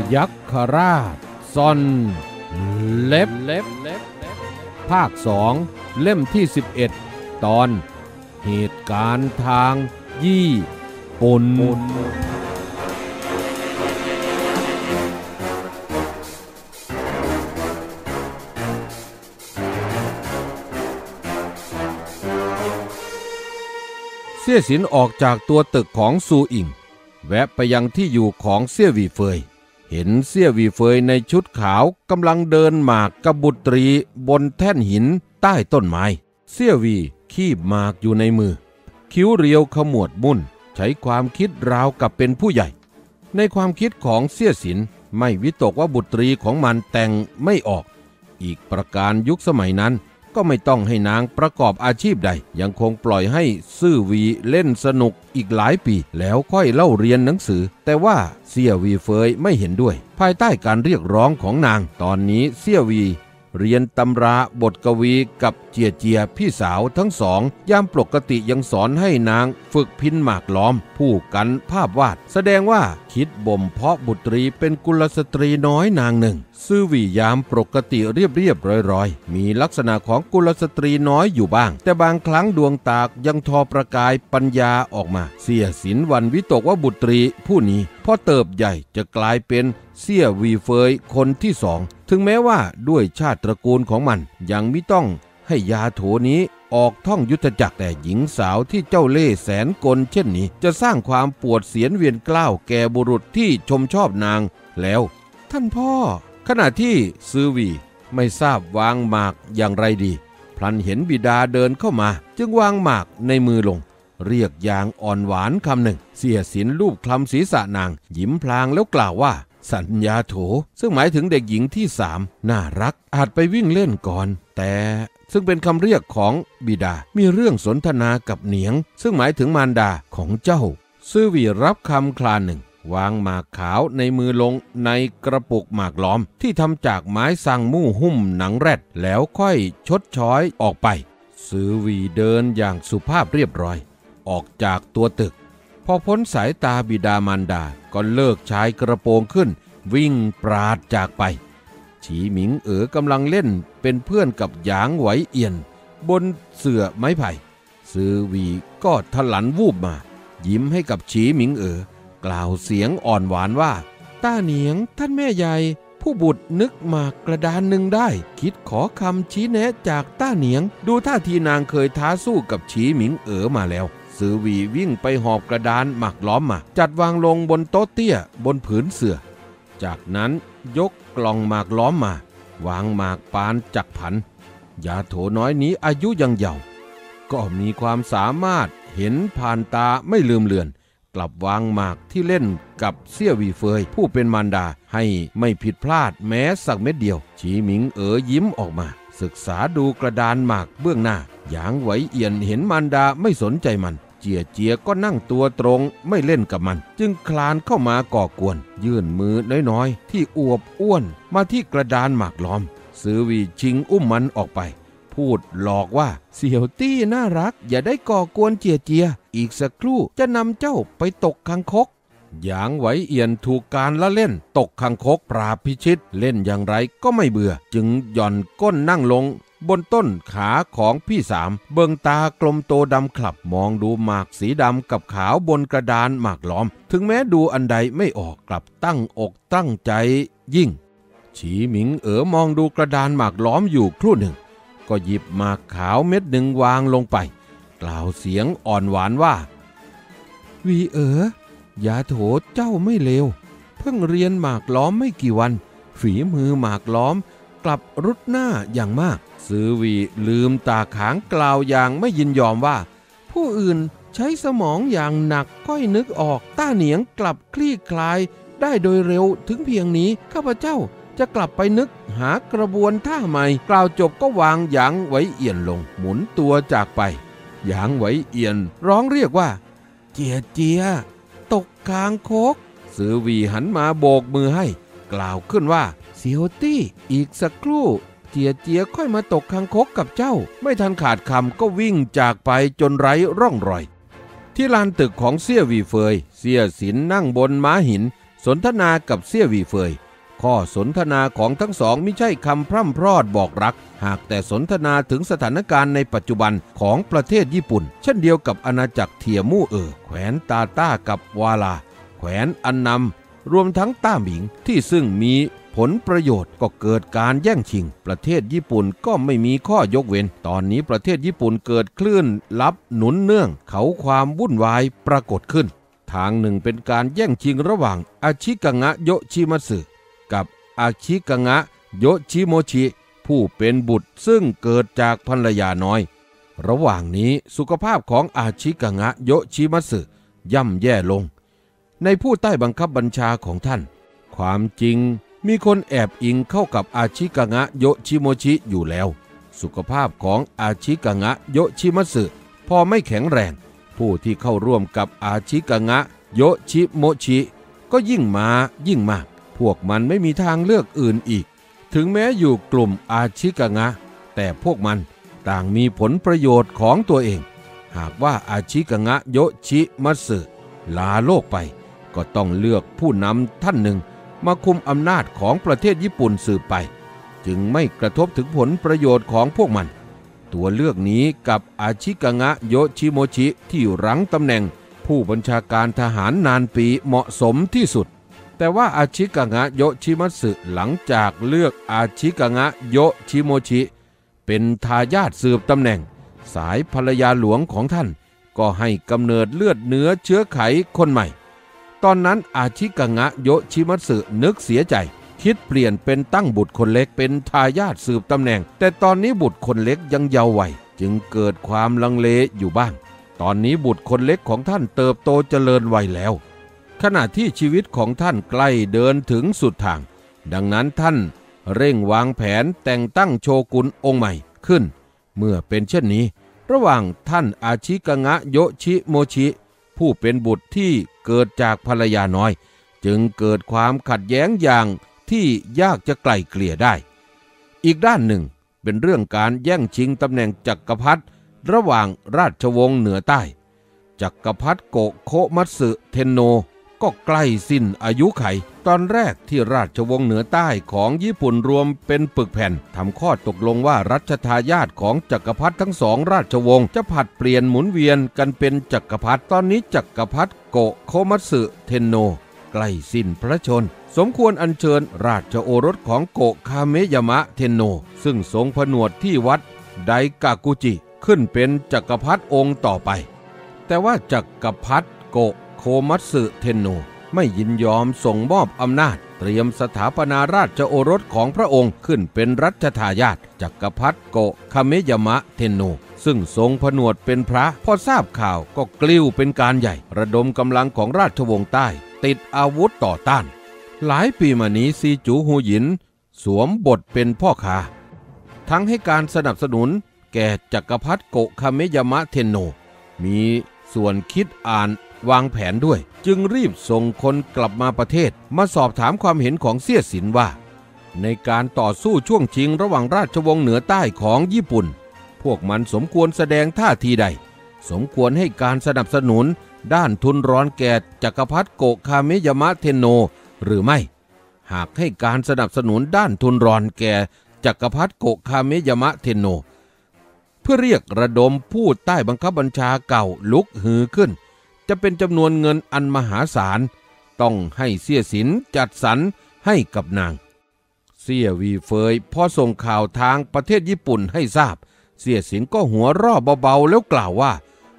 ยักขราชซ่อนเล็บภาค2เล่มที่11ตอนเหตุการณ์ทางยี่ปุ่นเสี่ยสินออกจากตัวตึกของซูอิงแวะไปยังที่อยู่ของเสี่ยวีเฟยเห็นเสี่ยวีเฟยในชุดขาวกำลังเดินหมากกับบุตรีบนแท่นหินใต้ต้นไม้เสี่ยวีคีบหมากอยู่ในมือคิ้วเรียวขมวดมุ่นใช้ความคิดราวกับเป็นผู้ใหญ่ในความคิดของเสี่ยสินไม่วิตกว่าบุตรีของมันแต่งไม่ออกอีกประการยุคสมัยนั้นก็ไม่ต้องให้นางประกอบอาชีพใดยังคงปล่อยให้ซื่อวีเล่นสนุกอีกหลายปีแล้วค่อยเล่าเรียนหนังสือแต่ว่าเสี่ยวีเฟยไม่เห็นด้วยภายใต้การเรียกร้องของนางตอนนี้เสี่ยวีเรียนตำราบทกวีกับเจียเจียพี่สาวทั้งสองยามปกติยังสอนให้นางฝึกพินหมากล้อมผู้กันภาพวาดแสดงว่าคิดบ่มเพาะบุตรีเป็นกุลสตรีน้อยนางหนึ่งซื่อวียามปกติเรียบร้อยมีลักษณะของกุลสตรีน้อยอยู่บ้างแต่บางครั้งดวงตายังทอประกายปัญญาออกมาเสี่ยสินวันวิตกว่าบุตรีผู้นี้พอเติบใหญ่จะกลายเป็นเสี่ยวีเฟยคนที่สองถึงแม้ว่าด้วยชาติตระกูลของมันยังมิต้องให้ยาโถนี้ออกท่องยุทธจักรแต่หญิงสาวที่เจ้าเล่ห์แสนกลเช่นนี้จะสร้างความปวดเสียนเวียนเกล้าแก่บุรุษที่ชมชอบนางแล้วท่านพ่อขณะที่ซื้อวีไม่ทราบวางหมากอย่างไรดีพลันเห็นบิดาเดินเข้ามาจึงวางหมากในมือลงเรียกอย่างอ่อนหวานคำหนึ่งเสี่ยสินลูบคลำศีรษะนางยิ้มพลางแล้วกล่าวว่าสัญญาโถซึ่งหมายถึงเด็กหญิงที่3น่ารักอาจไปวิ่งเล่นก่อนแต่ซึ่งเป็นคำเรียกของบิดามีเรื่องสนทนากับเหนียงซึ่งหมายถึงมารดาของเจ้าซื่อวีรับคำคลาหนึ่งวางหมากขาวในมือลงในกระปุกหมากล้อมที่ทำจากไม้สังมู่หุ้มหนังแรดแล้วค่อยชดช้อยออกไปซื่อวีเดินอย่างสุภาพเรียบร้อยออกจากตัวตึกพอพ้นสายตาบิดามารดาก็เลิกชายกระโปรงขึ้นวิ่งปราดจากไปฉีหมิงกำลังเล่นเป็นเพื่อนกับหยางไหวเอียนบนเสื่อไม้ไผ่ซื่อวีก็ทะลันวูบมายิ้มให้กับฉีหมิงกล่าวเสียงอ่อนหวานว่าต้าเหนียงท่านแม่ใหญ่ผู้บุตรนึกหมากกระดานหนึ่งได้คิดขอคำชี้แนะจากต้าเหนียงดูท่าทีนางเคยท้าสู้กับฉีหมิงมาแล้วซื่อวีวิ่งไปหอบกระดานหมากล้อมมาจัดวางลงบนโต๊ะเตี้ยบนผืนเสื่อจากนั้นยกกล่องหมากล้อมมาวางหมากปานจักผันยาโถน้อยนี้อายุยังเยาว์ก็มีความสามารถเห็นผ่านตาไม่ลืมเลือนกลับวางหมากที่เล่นกับเสี่ยวีเฟยผู้เป็นมารดาให้ไม่ผิดพลาดแม้สักเม็ดเดียวฉีหมิงยิ้มออกมาศึกษาดูกระดานหมากเบื้องหน้าหยางไหวเอียนเห็นมารดาไม่สนใจมันเจียก็นั่งตัวตรงไม่เล่นกับมันจึงคลานเข้ามาก่อกวนยื่นมือน้อยๆที่อวบอ้วนมาที่กระดานหมากล้อมซื่อวีชิงอุ้มมันออกไปพูดหลอกว่าเสี่ยวตี้น่ารักอย่าได้ก่อกวนเจียอีกสักครู่จะนำเจ้าไปตกคังคกหยางไหวเอียนถูกการละเล่นตกคังคกปราบพิชิตเล่นอย่างไรก็ไม่เบื่อจึงหย่อนก้นนั่งลงบนต้นขาของพี่สามเบิงตากลมโตดำคลับมองดูหมากสีดำกับขาวบนกระดานหมากล้อมถึงแม้ดูอันใดไม่ออกกลับตั้งอกตั้งใจยิ่งฉีหมิงมองดูกระดานหมากล้อมอยู่ครู่หนึ่งก็หยิบหมากขาวเม็ดหนึ่งวางลงไปกล่าวเสียงอ่อนหวานว่าวีอย่าโถเจ้าไม่เลวเพิ่งเรียนหมากล้อมไม่กี่วันฝีมือหมากล้อมกลับรุดหน้าอย่างมากซื่อวีลืมตาขางกล่าวอย่างไม่ยินยอมว่าผู้อื่นใช้สมองอย่างหนักค่อยนึกออกต้าเหนียงกลับคลี่คลายได้โดยเร็วถึงเพียงนี้ข้าพเจ้าจะกลับไปนึกหากระบวนท่าใหม่กล่าวจบก็วางหยางไหวเอียนลงหมุนตัวจากไปหยางไหวเอียนร้องเรียกว่าเจียตกคางคกซื่อวีหันมาโบกมือให้กล่าวขึ้นว่าเสี่ยวตี้อีกสักครู่เจียค่อยมาตกคางคกกับเจ้าไม่ทันขาดคำก็วิ่งจากไปจนไร้ร่องรอยที่ลานตึกของเสี่ยวีเฟยเสี่ยสินนั่งบนม้าหินสนทนากับเซี่ยหวี่เฟยข้อสนทนาของทั้งสองไม่ใช่คำพร่ำพรอดบอกรักหากแต่สนทนาถึงสถานการณ์ในปัจจุบันของประเทศญี่ปุ่นเช่นเดียวกับอาณาจักรเทียมู่แขวนตาต้ากับวาลาแขวนอันนำรวมทั้งต้าหมิงที่ซึ่งมีผลประโยชน์ก็เกิดการแย่งชิงประเทศญี่ปุ่นก็ไม่มีข้อยกเว้นตอนนี้ประเทศญี่ปุ่นเกิดคลื่นลับหนุนเนื่องเขาความวุ่นวายปรากฏขึ้นทางหนึ่งเป็นการแย่งชิงระหว่างอาชิกางะโยชิมัตสึกับอาชิกางะโยชิโมชิผู้เป็นบุตรซึ่งเกิดจากภรรยาน้อยระหว่างนี้สุขภาพของอาชิกางะโยชิมัตสึย่ำแย่ลงในผู้ใต้บังคับบัญชาของท่านความจริงมีคนแอบอิงเข้ากับอาชิกางะโยชิโมชิอยู่แล้วสุขภาพของอาชิกางะโยชิมัตสึพอไม่แข็งแรงผู้ที่เข้าร่วมกับอาชิกางะโยชิโมชิก็ยิ่งมากพวกมันไม่มีทางเลือกอื่นอีกถึงแม้อยู่กลุ่มอาชิกางะแต่พวกมันต่างมีผลประโยชน์ของตัวเองหากว่าอาชิกางะโยชิมัตสึลาโลกไปก็ต้องเลือกผู้นำท่านหนึ่งมาคุมอำนาจของประเทศญี่ปุ่นสืบไปจึงไม่กระทบถึงผลประโยชน์ของพวกมันตัวเลือกนี้กับอาชิกางะโยชิโมชิที่รั้งตำแหน่งผู้บัญชาการทหารนานปีเหมาะสมที่สุดแต่ว่าอาชิกางะโยชิมัตสึหลังจากเลือกอาชิกางะโยชิโมชิเป็นทายาทสืบตำแหน่งสายภรรยาหลวงของท่านก็ให้กำเนิดเลือดเนื้อเชื้อไขคนใหม่ตอนนั้นอาชิกางะโยชิมัตสึนึกเสียใจคิดเปลี่ยนเป็นตั้งบุตรคนเล็กเป็นทายาทสืบตำแหน่งแต่ตอนนี้บุตรคนเล็กยังเยาว์วัยจึงเกิดความลังเลอยู่บ้างตอนนี้บุตรคนเล็กของท่านเติบโตเจริญวัยแล้วขณะที่ชีวิตของท่านใกล้เดินถึงสุดทางดังนั้นท่านเร่งวางแผนแต่งตั้งโชกุนองค์ใหม่ขึ้นเมื่อเป็นเช่นนี้ระหว่างท่านอาชิกางะโยชิโมชิผู้เป็นบุตรที่เกิดจากภรรยาน้อยจึงเกิดความขัดแย้งอย่างที่ยากจะไกล่เกลี่ยได้อีกด้านหนึ่งเป็นเรื่องการแย่งชิงตำแหน่งจักรพรรดิระหว่างราชวงศ์เหนือใต้จักรพรรดิโกโคมัตสึเทนโนก็ใกล้สิ้นอายุไขตอนแรกที่ราชวงศ์เหนือใต้ของญี่ปุ่นรวมเป็นปึกแผ่นทำข้อตกลงว่ารัชทายาทของจักรพรรดิทั้งสองราชวงศ์จะผลัดเปลี่ยนหมุนเวียนกันเป็นจักรพรรดิตอนนี้จักรพรรดิโกโคมัตสึเทนโนใกล้สิ้นพระชนสมควรอัญเชิญราชโอรสของโกคาเมยามะเทนโนซึ่งทรงผนวดที่วัดไดกากุจิขึ้นเป็นจักรพรรดิองค์ต่อไปแต่ว่าจักรพรรดิโกโคมัตสึเทนโนไม่ยินยอมส่งมอบอำนาจเตรียมสถาปนาราชโอรสของพระองค์ขึ้นเป็นรัชทายาทจักรพรรดิโกคาเมยามะเทนโนซึ่งทรงผนวดเป็นพระพอทราบข่าวก็กลิ้วเป็นการใหญ่ระดมกำลังของราชวงศ์ใต้ติดอาวุธต่อต้านหลายปีมานี้ซีจูฮูหยินสวมบทเป็นพ่อค้าทั้งให้การสนับสนุนแก่จักรพรรดิโกคาเมยามะเทนโนมีส่วนคิดอ่านวางแผนด้วยจึงรีบส่งคนกลับมาประเทศมาสอบถามความเห็นของเซี่ยสินว่าในการต่อสู้ช่วงชิงระหว่างราชวงศ์เหนือใต้ของญี่ปุ่นพวกมันสมควรแสดงท่าทีใดสมควรให้การสนับสนุนด้านทุนร้อนแก่จักรพรรดิโกคาเมยามะเทนโนหรือไม่หากให้การสนับสนุนด้านทุนร้อนแก่จักรพรรดิโกคาเมยามะเทนโนเพื่อเรียกระดมผู้ใต้บังคับบัญชาเก่าลุกฮือขึ้นจะเป็นจำนวนเงินอันมหาศาลต้องให้เซี่ยสินจัดสรรให้กับนางเซี่ยหวี่เฟยพอส่งข่าวทางประเทศญี่ปุ่นให้ทราบเซี่ยสินก็หัวเราะเบาๆแล้วกล่าวว่า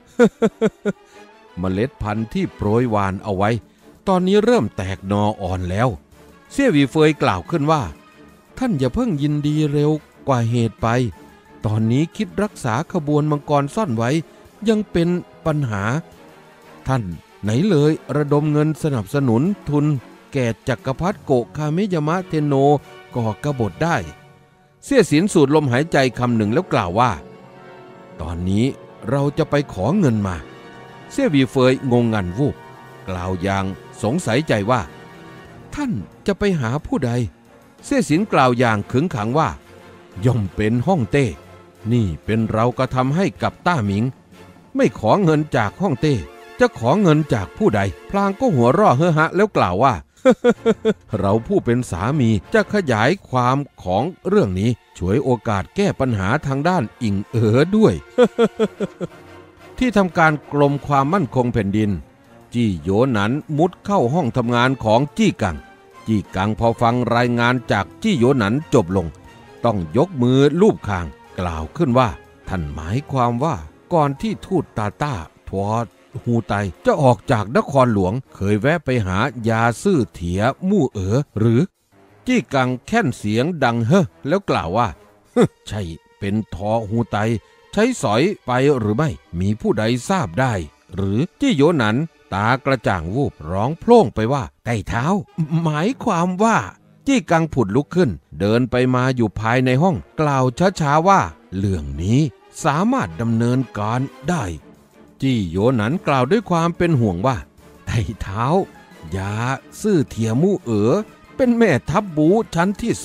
เมล็ดพันธุ์ที่โปรยหวานเอาไว้ตอนนี้เริ่มแตกหน่ออ่อนแล้วเซี่ยหวี่เฟยกล่าวขึ้นว่าท่านอย่าเพิ่งยินดีเร็วกว่าเหตุไปตอนนี้คิดรักษาขบวนมังกรซ่อนไว้ยังเป็นปัญหาท่านไหนเลยระดมเงินสนับสนุนทุนแก่จักรพรรดิโกคาเมยามะเทนโนก่อกบฏได้เซี่ยสินสูดลมหายใจคำหนึ่งแล้วกล่าวว่าตอนนี้เราจะไปขอเงินมาเซี่ยหวี่เฟยงงงันวูบกล่าวอย่างสงสัยใจว่าท่านจะไปหาผู้ใดเซี่ยสินกล่าวอย่างขึงขังว่าย่อมเป็นฮ่องเต้นี่เป็นเรากระทำให้กับต้าหมิงไม่ขอเงินจากฮ่องเต้จะขอเงินจากผู้ใดพลางก็หัวเราะเฮ้อฮะแล้วกล่าวว่าเราผู้เป็นสามีจะขยายความของเรื่องนี้ฉวยโอกาสแก้ปัญหาทางด้านอิงด้วย ที่ทำการกรมความมั่นคงแผ่นดินจี้โหยหนันมุดเข้าห้องทำงานของจี้กังพอฟังรายงานจากจี้โหยหนันจบลงต้องยกมือลูบคางกล่าวขึ้นว่าท่านหมายความว่าก่อนที่ทูตตาต้าทวดฮูไตจะออกจากนครหลวงเคยแวะไปหายาซื่อเถียมู่หรือจี้กังแค่นเสียงดังแล้วกล่าวว่าใช่เป็นทอฮูไตใช้สอยไปหรือไม่มีผู้ใดทราบได้หรือจี้โหยหนันตากระจ่างวูบร้องโพล่งไปว่าไต่เท้าหมายความว่าจี้กังผุดลุกขึ้นเดินไปมาอยู่ภายในห้องกล่าวช้าๆว่าเรื่องนี้สามารถดำเนินการได้จี้โหยหนันกล่าวด้วยความเป็นห่วงว่าไต่เท้ายาซื่อเทียมู่เป็นแม่ทัพบูชั้นที่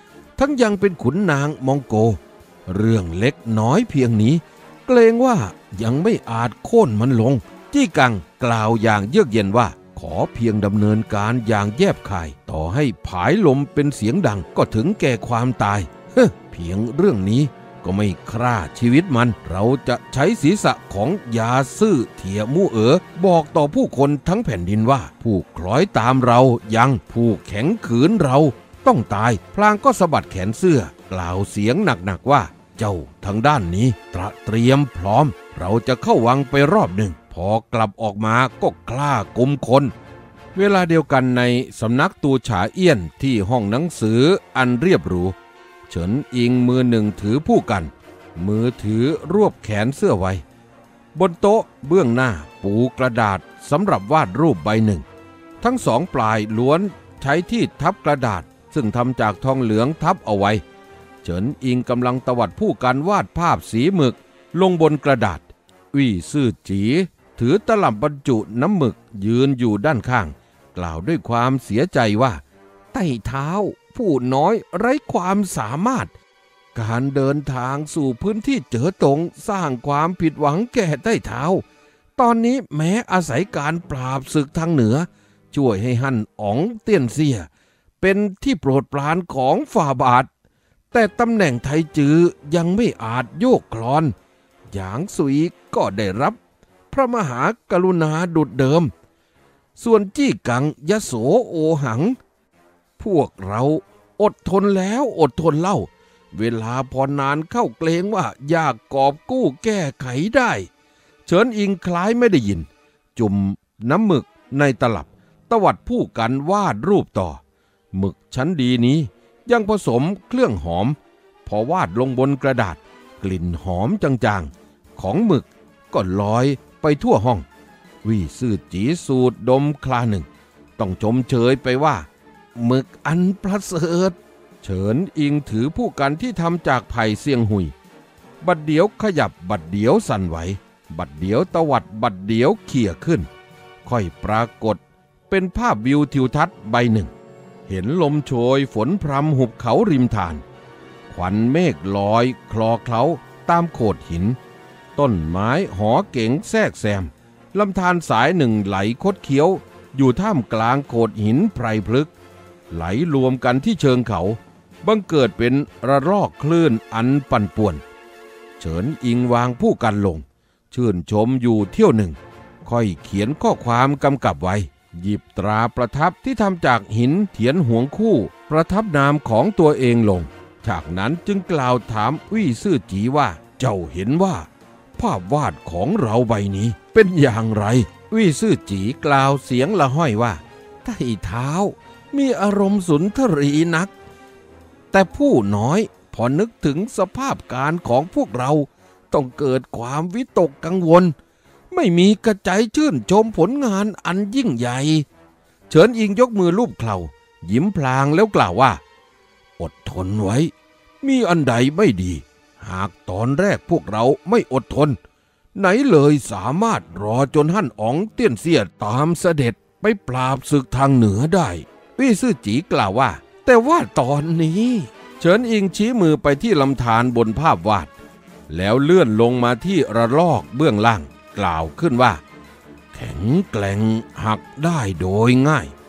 2ทั้งยังเป็นขุนนางมองโกเรื่องเล็กน้อยเพียงนี้เกรงว่ายังไม่อาจโค่นมันลงจี้กังกล่าวอย่างเยือกเย็นว่าขอเพียงดำเนินการอย่างแยบคายต่อให้ผายลมเป็นเสียงดังก็ถึงแก่ความตายเพียงเรื่องนี้ก็ไม่ฆ่าชีวิตมันเราจะใช้ศีรษะของยาซื่อเถียมู่บอกต่อผู้คนทั้งแผ่นดินว่าผู้คล้อยตามเรายังผู้แข็งขืนเราต้องตายพลางก็สะบัดแขนเสื้อกล่าวเสียงหนักๆว่าเจ้าทางด้านนี้เตรียมพร้อมเราจะเข้าวังไปรอบหนึ่งพอกลับออกมาก็กล้ากุมคนเวลาเดียวกันในสำนักตูฉาเอี้ยนที่ห้องหนังสืออันเรียบหรูเฉินอิงมือหนึ่งถือผู้กันมือถือรวบแขนเสื้อไว้บนโต๊ะเบื้องหน้าปูกระดาษสำหรับวาดรูปใบหนึ่งทั้งสองปลายล้วนใช้ที่ทับกระดาษซึ่งทำจากทองเหลืองทับเอาไว้เฉินอิงกำลังตวัดผู้กันวาดภาพสีหมึกลงบนกระดาษวี่ซื่อจีถือตลับบรรจุน้ำหมึกยืนอยู่ด้านข้างกล่าวด้วยความเสียใจว่าไต่เท้าผู้น้อยไร้ความสามารถการเดินทางสู่พื้นที่เจอตงสร้างความผิดหวังแก่ไต่เท้าตอนนี้แม้อาศัยการปราบศึกทางเหนือช่วยให้ฮั่นอ๋องเตี้ยนเซี่ยเป็นที่โปรดปรานของฝ่าบาทแต่ตำแหน่งไทจือยังไม่อาจโยกคลอนหยางสุยก็ได้รับพระมหากรุณาดุจเดิมส่วนจี้กังยโสโอหังพวกเราอดทนแล้วอดทนเล่าเวลาพอนานเข้าเกรงว่ายากกอบกู้แก้ไขได้เฉินอิงคล้ายไม่ได้ยินจุ่มน้ำหมึกในตลับตวัดผู้กันวาดรูปต่อหมึกชั้นดีนี้ยังผสมเครื่องหอมพอวาดลงบนกระดาษกลิ่นหอมจางๆของหมึกก็ลอยไปทั่วห้องวี่ซื่อจีสูดดมคลาหนึ่งต้องชมเชยไปว่าหมึกอันประเสริฐเฉินอิงถือผู้กันที่ทำจากไผ่เซียงหุยบัดเดียวขยับบัดเดียวสั่นไหวบัดเดียวตวัดบัดเดียวเขี่ยขึ้นค่อยปรากฏเป็นภาพวิวทิวทัศน์ใบหนึ่งเห็นลมโชยฝนพรำหุบเขาริมทานขวัญเมฆลอยคลอเคล้าตามโขดหินต้นไม้หอเก๋งแทรกแซมลำธารสายหนึ่งไหลคดเคี้ยวอยู่ท่ามกลางโขดหินไพรพฤกษ์ไหลรวมกันที่เชิงเขาบังเกิดเป็นระลอกคลื่นอันปั่นป่วนเฉินอิงวางผู้กันลงชื่นชมอยู่เที่ยวหนึ่งค่อยเขียนข้อความกำกับไว้หยิบตราประทับที่ทำจากหินเถียนหวงคู่ประทับนามของตัวเองลงจากนั้นจึงกล่าวถามวี่ซื่อจีว่าเจ้าเห็นว่าภาพวาดของเราใบนี้เป็นอย่างไรวี่ซื่อจีกล่าวเสียงละห้อยว่าไต่เท้ามีอารมณ์สุนทรีนักแต่ผู้น้อยพอนึกถึงสภาพการของพวกเราต้องเกิดความวิตกกังวลไม่มีกระใจชื่นชมผลงานอันยิ่งใหญ่เฉินอิงยกมือลูบเข่ายิ้มพลางแล้วกล่าวว่าอดทนไว้มีอันใดไม่ดีหากตอนแรกพวกเราไม่อดทนไหนเลยสามารถรอจนฮั่นอ๋องเตี้ยนเสียตามเสด็จไปปราบศึกทางเหนือได้วี่ซื่อจีกล่าวว่าแต่ว่าตอนนี้เฉินอิงชี้มือไปที่ลำธารบนภาพวาดแล้วเลื่อนลงมาที่ระลอกเบื้องล่างกล่าวขึ้นว่าแข็งแกร่งหักได้โดยง่าย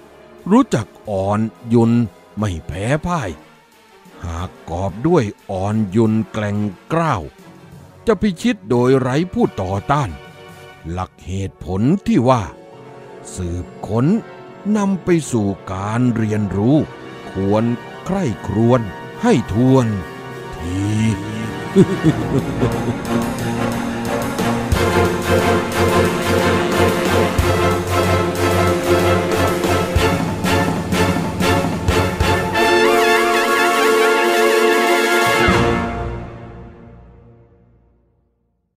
รู้จักอ่อนยุนไม่แพ้พ่าย หากกอบด้วยอ่อนยุนแกร่งกล้าวจะพิชิตโดยไร้ผู้ต่อต้าน หลักเหตุผลที่ว่า สืบค้นนำไปสู่การเรียนรู้ควรใคร่ครวญให้ทวนที